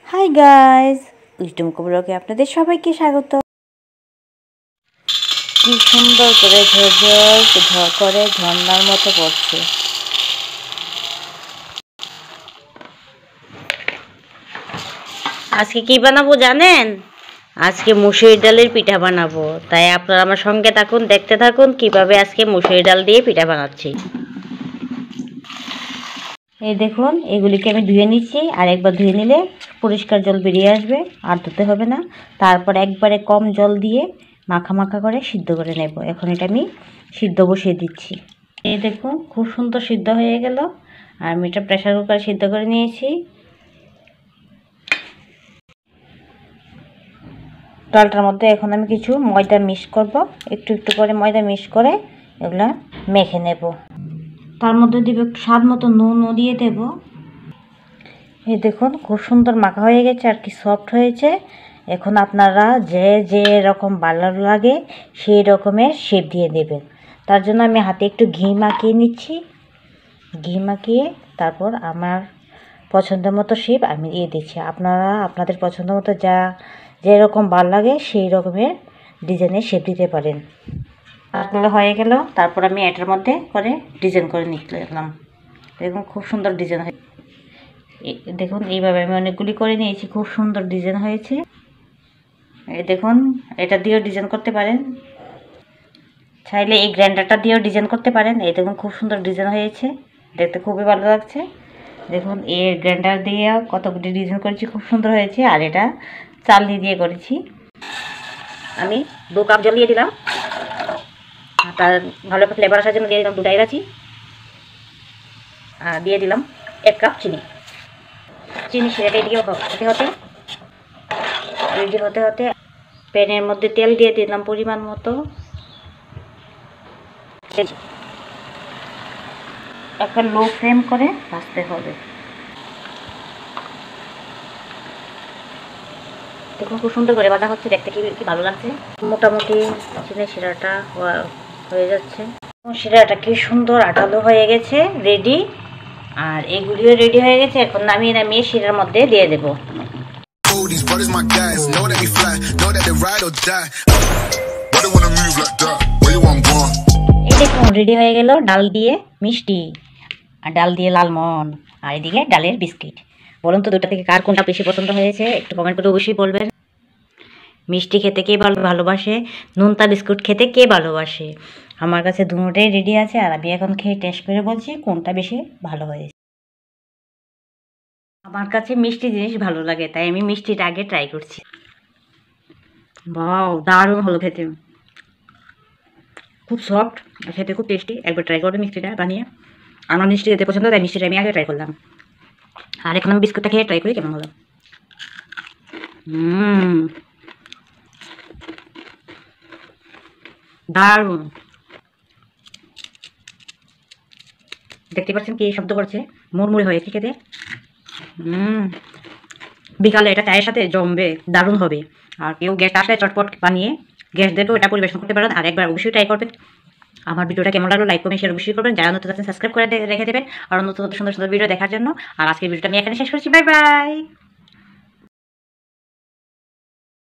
Hi guys, wisdom ব্লগে আপনাদের সবাইকে স্বাগত। কি সুন্দর করে ঝরঝর করে ঝর্ণার মতো পড়ছে। আজকে কি বানাবো জানেন? আজকে মুসুরি ডালের পিঠা বানাবো। তাই আপনারা আমার সঙ্গে থাকুন, দেখতে থাকুন কিভাবে আজকে মুসুরি ডাল দিয়ে পিঠা বানাচ্ছি। এই দেখুন, এগুলিকে আমি ধুয়ে নিচ্ছি। আর একবার ধুয়ে নিলে পরিষ্কার জল বেরিয়ে আসবে, আর ধুতে হবে না। তারপর একবারে কম জল দিয়ে মাখা মাখা করে সিদ্ধ করে নেব। এখন এটা আমি সিদ্ধ বসিয়ে দিচ্ছি। এই দেখুন, খুব সুন্দর সিদ্ধ হয়ে গেল। আর আমি এটা প্রেসার কুকারে সিদ্ধ করে নিয়েছি। ডালটার মধ্যে এখন আমি কিছু ময়দা মিক্স করব। একটু একটু করে ময়দা মিক্স করে এগুলা মেখে নেব। তার মধ্যে দিব একটু স্বাদ মতো নুনও দিয়ে দেব। এই দেখুন, খুব সুন্দর মাখা হয়ে গেছে আর কি সফট হয়েছে। এখন আপনারা যে যে রকম ভালো লাগে সেই রকমের শেপ দিয়ে দেবেন। তার জন্য আমি হাতে একটু ঘি মাখিয়ে নিচ্ছি। ঘি মাখিয়ে তারপর আমার পছন্দ মতো শেপ আমি দিয়ে দিচ্ছি। আপনারা আপনাদের পছন্দ মতো যেরকম ভালো লাগে সেই রকমের ডিজাইনের শেপ দিতে পারেন। তারপরে হয়ে গেল, তারপর আমি এটার মধ্যে করে ডিজাইন করে নিলাম। দেখুন, খুব সুন্দর ডিজাইন হয়েছে। দেখুন, এইভাবে আমি অনেকগুলি করে নিয়েছি। খুব সুন্দর ডিজাইন হয়েছে। এই দেখুন, এটা দিয়েও ডিজাইন করতে পারেন, চাইলে এই গ্রাইন্ডারটা দিয়েও ডিজাইন করতে পারেন। এই দেখুন, খুব সুন্দর ডিজাইন হয়েছে, দেখতে খুবই ভালো লাগছে। দেখুন, এই গ্রাইন্ডার দিয়ে কতগুলি ডিজাইন করেছি, খুব সুন্দর হয়েছে। আর এটা চালনি দিয়ে করেছি। আমি 2 কাপ জল দিয়ে দিলাম। তার ভালো ফ্লেভার আসার জন্য দিয়ে দিলাম 2টা এলাচি। আর দিয়ে দিলাম 1 কাপ চিনি। চিনি সেটা রেডি হতে হতে প্যানের মধ্যে তেল দিয়ে দিলাম পরিমাণ মতো। একটা লো ফ্লেম করে ভাজতে হবে। দেখুন, খুব সুন্দর করে ভাজা হচ্ছে, দেখতে কি ভালো লাগছে। মোটামুটি চিনি শিরাটা হয়ে যাচ্ছে। শিরাটা কি সুন্দর আঠালো হয়ে গেছে, রেডি। আর এগুলিও রেডি হয়ে গেছে। এখন নামিয়ে শিরার মধ্যে দিয়ে দেব। এই দেখুন, রেডি হয়ে গেল ডাল দিয়ে মিষ্টি আর ডাল দিয়ে লালমোহন, আর এদিকে ডালের বিস্কিট। বলুন তো, 2টা থেকে কার কোনটা বেশি পছন্দ হয়েছে একটু কমেন্ট করে অবশ্যই বলবেন। মিষ্টি খেতে কে ভালোবাসে, নোনতা বিস্কুট খেতে কে ভালোবাসে? আমার কাছে দুটোটাই রেডি আছে। আর আমি এখন খেয়ে টেস্ট করে বলছি কোনটা বেশি ভালো হয়েছে। আমার কাছে মিষ্টি জিনিস ভালো লাগে, তাই আমি মিষ্টিটা আগে ট্রাই করছি। বাহ, দারুণ হলো খেতে, খুব সফট, খেতে খুব টেস্টি। একবার ট্রাই করবে মিষ্টিটা বানিয়ে। আমার মিষ্টি খেতে পছন্দ, তাই মিষ্টিটা আমি আগে ট্রাই করলাম। আর এখন আমি বিস্কুটটা খেয়ে ট্রাই করি কেমন হলো। দারুণ, দেখতে পাচ্ছেন কি শব্দ করছে, মুড়মুড়ি হয়েছে খেতে। বিকালে এটা চায়ের সাথে জমবে, দারুণ হবে। আর কেউ গ্যাস আসলে চটপট বানিয়ে গ্যাস দেখেও এটা পরিবেশন করতে পারেন। আর একবার অবশ্যই ট্রাই করবেন। আমার ভিডিওটা কেমন লাগলো লাইক কমেন্ট শেয়ার অবশ্যই করবেন। যারা নতুন আছেন সাবস্ক্রাইব করে রেখে দেবেন আর নতুন সুন্দর সুন্দর ভিডিও দেখার জন্য। আর আজকের ভিডিওটা আমি এখানে শেষ করছি। Bye by.